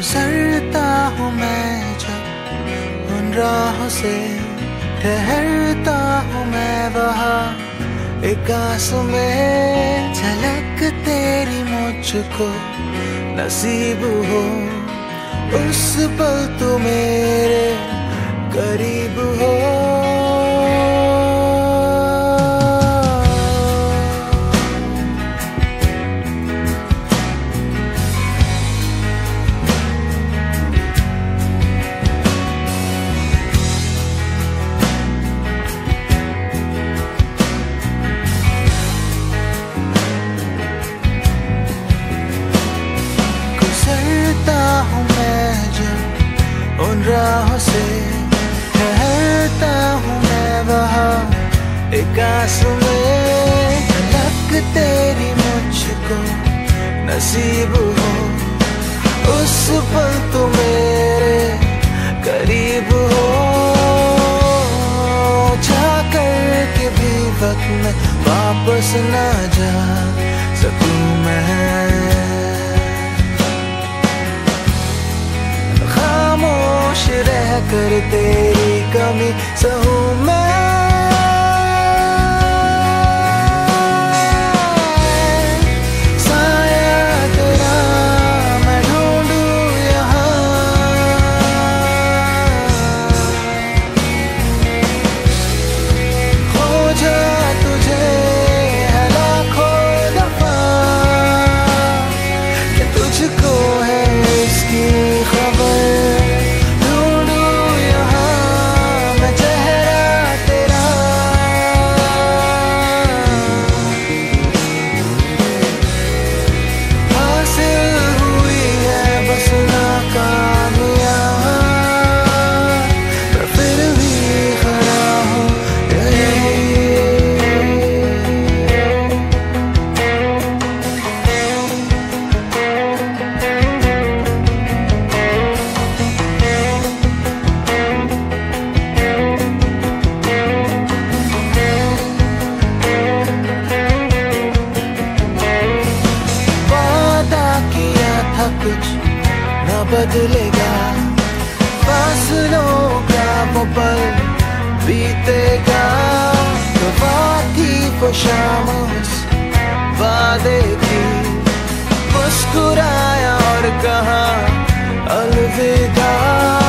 गुजरता हूँ मैं जब उन राहों से, ठहरता हूँ मैं वहाँ एक आंसू में। झलक तेरी मुझको नसीब हो, उस पल तू मेरे करीब हो। उन राहों से ठहरता हूँ मैं वहाँ एक आंसू में। झलक तेरी मुझको नसीब हो, उस पल तू मेरे करीब हो। जाकर के भी वक्त में वापस ना जा सकूं मैं, खामोश रह कर तेरी कमी सहूं मैं। साया तेरा मैं ढूंढूं यहाँ, खोजा तुझे है लाखों दफा, कि तुझको है इसकी खबर। कुछ न बदलेगा, फासलों का वो पल बीतेगा। दवा थी वो शाम उस वादे की, मुस्कुराया और कहा अलविदा।